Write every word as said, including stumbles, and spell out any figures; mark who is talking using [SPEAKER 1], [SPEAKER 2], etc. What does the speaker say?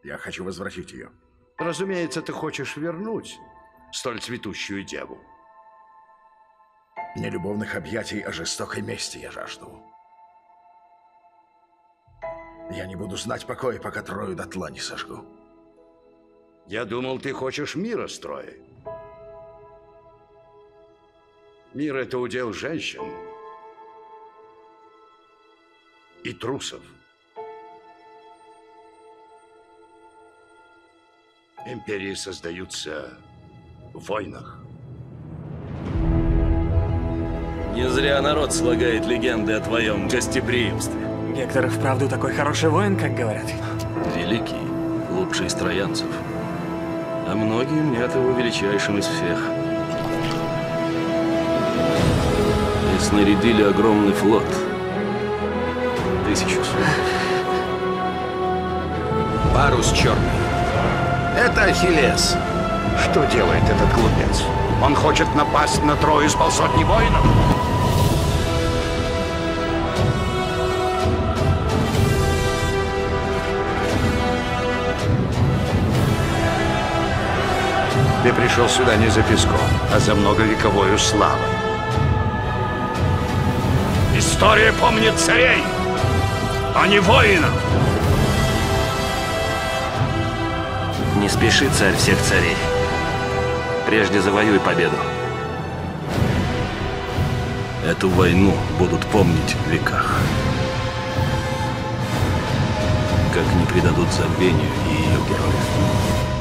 [SPEAKER 1] Я хочу возвратить ее.
[SPEAKER 2] Разумеется, ты хочешь вернуть столь цветущую деву.
[SPEAKER 1] Не любовных объятий, а жестокой мести я жажду. Я не буду знать покоя, пока Трою дотла не сожгу.
[SPEAKER 2] Я думал, ты хочешь мира с Троей. Мир — это удел женщин и трусов. Империи создаются в войнах.
[SPEAKER 3] Не зря народ слагает легенды о твоем гостеприимстве.
[SPEAKER 4] Гектор и вправду такой хороший воин, как говорят.
[SPEAKER 3] Великий, лучший из троянцев. А многие мнят его величайшим из всех. И снарядили огромный флот. Тысячу судов.
[SPEAKER 5] Парус черный. Это Ахиллес.
[SPEAKER 2] Что делает этот глупец? Он хочет напасть на Трою с полсотни воинов? Ты пришел сюда не за песком, а за многовековую славу. История помнит царей, а не воинов.
[SPEAKER 6] Не спеши, царь всех царей. Прежде завоюй победу.
[SPEAKER 3] Эту войну будут помнить в веках. Как не предадут забвению и ее героев.